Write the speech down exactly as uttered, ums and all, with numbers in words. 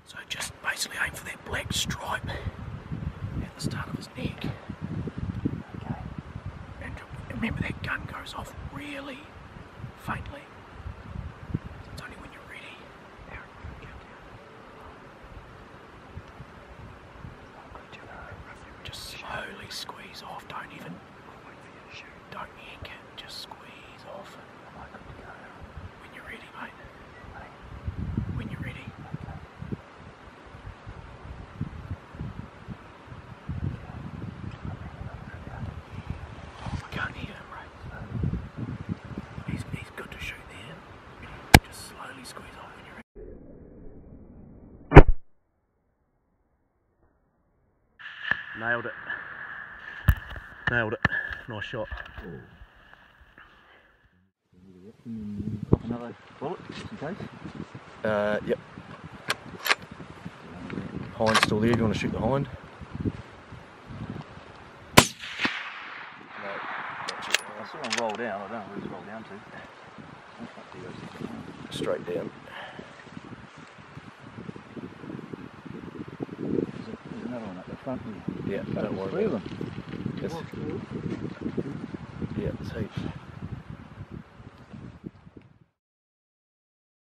So just basically aim for that black stripe at the start of his neck. Okay. And remember that gun goes off really faintly. It's only when you're ready. Aaron, go down. Just slowly squeeze off. Don't even, don't yank it. Just squeeze off. When you're ready, mate. When you're ready. I can't hear him, right? He's, he's good to shoot there. Just slowly squeeze off when you're ready. Nailed it. Nailed it. Nice shot. Another bullet, just in case? Uh, yep. Hind's still there. Do you want to shoot the hind? No, I saw him roll down. I don't know where he's rolled down to. straight down. There's, there's another one at the front here. Yeah, don't worry. Three of them. Yes. Yeah, it's heaps.